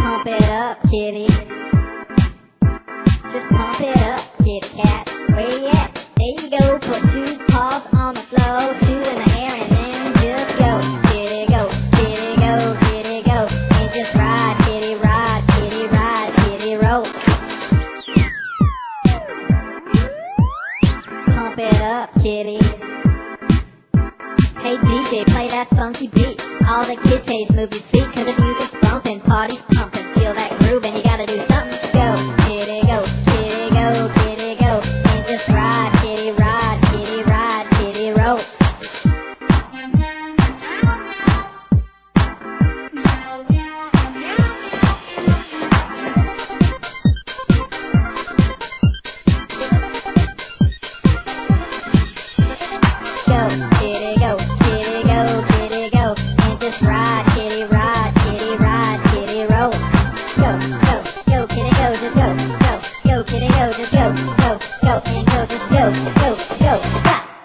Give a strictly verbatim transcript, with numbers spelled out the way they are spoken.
Pump it up, kitty. Just pump it up, kitty cat. Where you at? There you go. Put two paws on the floor, two in the air, and then just go. Kitty go, kitty go, kitty go. And just ride, kitty ride, kitty ride, kitty roll. Pump it up, kitty. Hey D J, play that funky beat. All the kids say move your feet, cause the music's bumping, party's pumping. Feel that groove and you gotta do something. Go, kitty go, kitty go, kitty go. And just ride, kitty ride, kitty ride, kitty roll. Go, kitty go, kitty go, kitty go. And just ride, kitty ride, kitty ride, kitty roll. Go, go, go, kitty go, just go, go, go, kitty go, just go, go, go, and go, just go, go, go, stop.